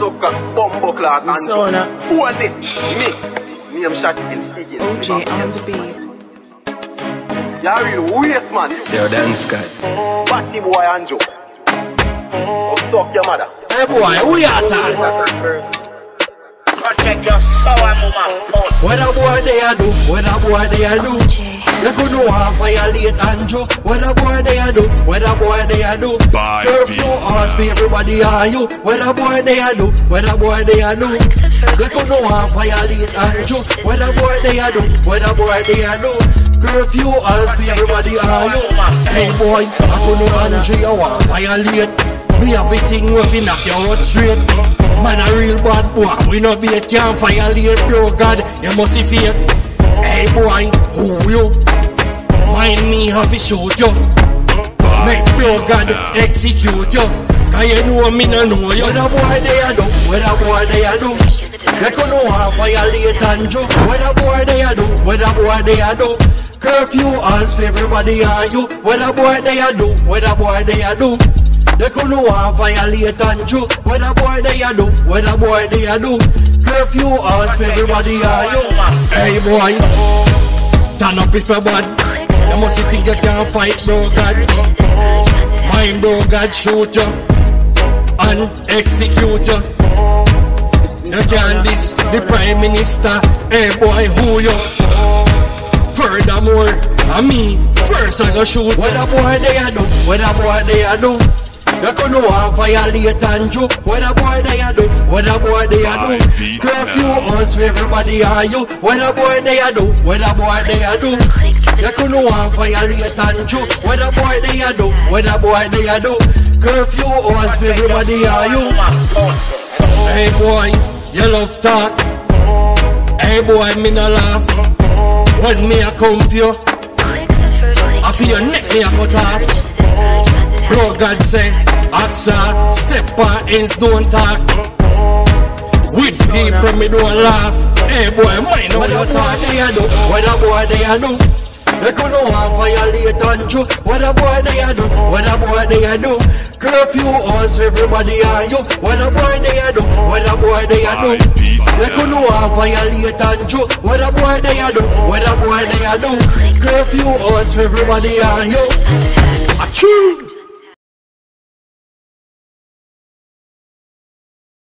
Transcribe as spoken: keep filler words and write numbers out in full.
subcrack, bumbo class and Sona. who are this? Me. Me am shot in again. O J on the beat. You're real waste man. Yo, dance guy. Batty boy and Joe. Oh, suck your mother. Hey boy, who you at? Protect your sour mama. What a boy they a do? What a boy they a do? You could know how violate Andrew. What a boy they a do? What a boy they a do? Curfew hours for everybody are you? What a boy they a do? What a boy they a do? You could know how violate Andrew. What a boy they a do? What a boy they a do? Curfew hours for everybody are you? Hey boy, I could know Andrew you want violate. Me everything we fi knock you out straight. Man a real bad boy, we no be a can't violate, bro God, you must be fake. Hey boy, who you? Mind me have to shoot you. Make bro God execute you. Cause you know me no know you. What a boy they a do? What a boy they a do? You could know how violate and joke. What a boy they a do? What a boy they a do? Curfew hours for everybody are you? What a boy they a do? What a boy they a do? They could know how violate and joke. What a boy they a do? What a boy they a do? Curfew hours for everybody are you? Hey boy, turn up if you're bad. You must think you can't fight, bro God. Mind bro God shoot you and execute you. You can't diss the Prime Minister. Hey boy, who you? Furthermore, I me first I go shoot. What a boy they a do? What a boy they a do? You could know how violate and joke. What a boy they a do? What a boy they a do? Curfew hours for everybody are you? What a boy they a do? What a boy they a do? You could know how violate and joke. What a boy they a do? What a boy they a do? Curfew hours for everybody are you? Hey boy, you love talk. Hey boy, me no laugh. When me a come for you, I feel your neck me a cut off. Bro God say, Axa, step on ends don't talk. With people me don't laugh. Hey boy, mind what a boy they a do? What a boy they a do? They could know how violate and joke. What a boy they a do? What a boy they a do? Curfew hours for everybody are you? What a boy they a do? What a boy they a do? They could know how violate and joke. What a boy they a do? What a boy they a do? Curfew hours for everybody are you? Achoo!